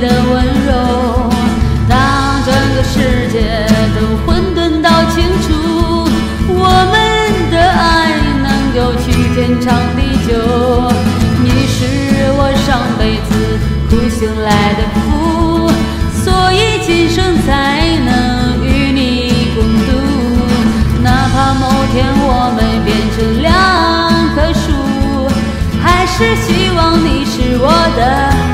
温柔。当整个世界都混沌到清楚，我们的爱能够去天长地久。你是我上辈子苦修来的福，所以今生才能与你共度。哪怕某天我们变成两棵树，还是希望你是我的